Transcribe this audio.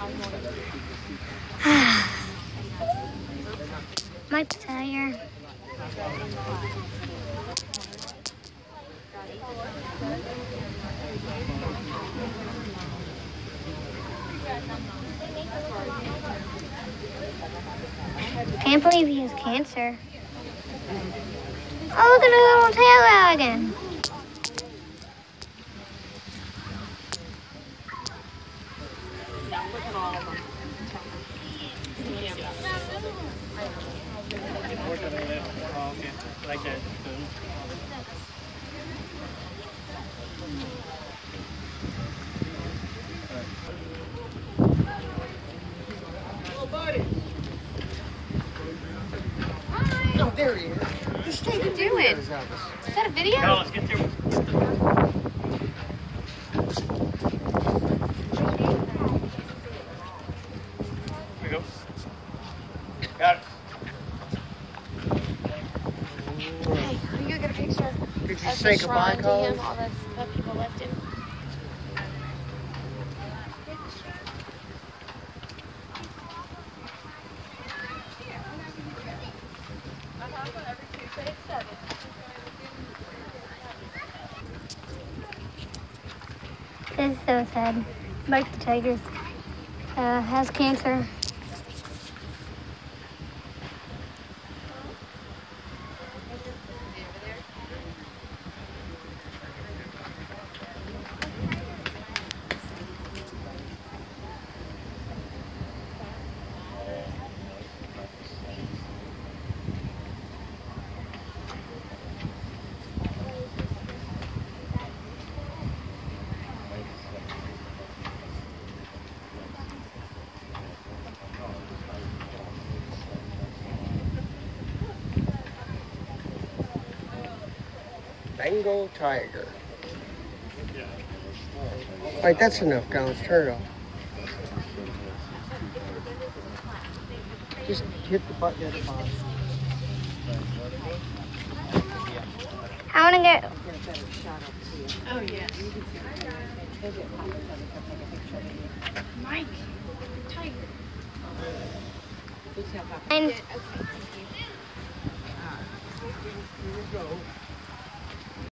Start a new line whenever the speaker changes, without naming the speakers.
Mike the Tiger. Can't believe he has cancer. Oh, look at his little tail wagging.
Like that. Oh, buddy. Oh, there he is. He's taking videos of us.
Is that a video?
No, let's get through. Here we go. Got it.
Hey, are you gonna get a picture?
Did you
of
say
the
goodbye,
shrine to him?
Colin?
All the stuff people left him.
This is so sad. Mike the Tiger has cancer.
Bengal tiger. All right, that's enough, Collins. Turn it off. Just hit the button at the bottom.
I want to get.
Oh, yes. Mike, Tiger.
And
Okay.
Here we go.